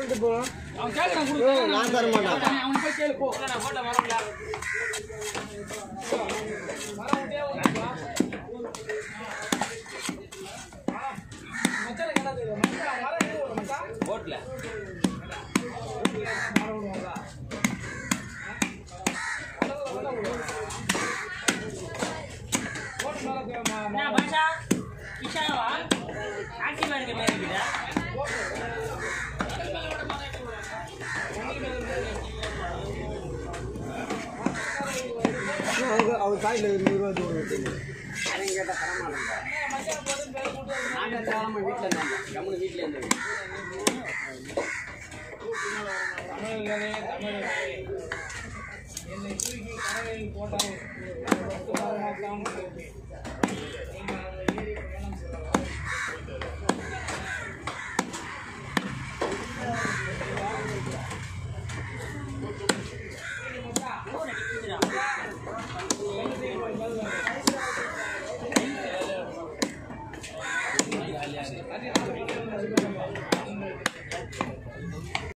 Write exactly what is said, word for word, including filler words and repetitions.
கேட்டுட்டு போ. அவன் கேக்குறான் குடு. நான் தர மாட்டேன். அவன் போய் கேளு போ. நான் போட்ட வரல. வர முடியாது. மச்சான் என்ன தெரியும்? மச்சான் வர எங்க வர மச்சான்? போட்ல. ना भाषा किसान वा आखी बार के मेरे बिना அவங்க அவங்க காயில நூறு ரூபாய் தூரம் அவங்க கேட்டா தர மாட்டாங்க. நாங்க தாராளமா வீட்ல இருந்தாங்க. கம்முனு வீட்ல இருந்தாங்க. தமிழர்களே தமிழர்களே என்னை தூக்கி கடலில் போட்டால்